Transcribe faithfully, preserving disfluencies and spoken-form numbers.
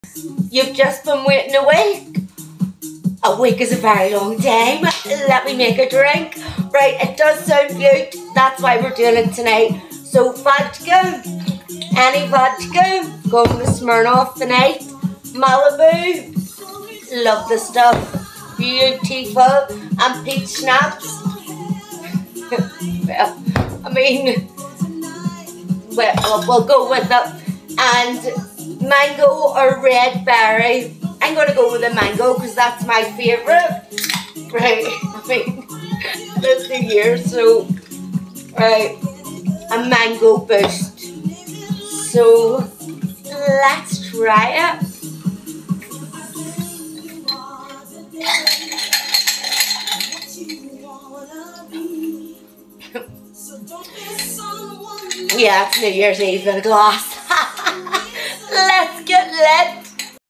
You've just been waiting a week. A week is a very long time. Let me make a drink. Right, it does sound good. That's why we're doing it tonight. So vodka, any vodka, going to Smirnoff tonight. Malibu, love the stuff. Beautiful. And peach schnapps. Well, I mean, well, we'll go with it. And mango or red berry. I'm going to go with the mango because that's my favourite. Right, I mean, this New Year, so, right, a mango boost. So, let's try it. Yeah, it's New Year's Eve in a glass. Let's get lit.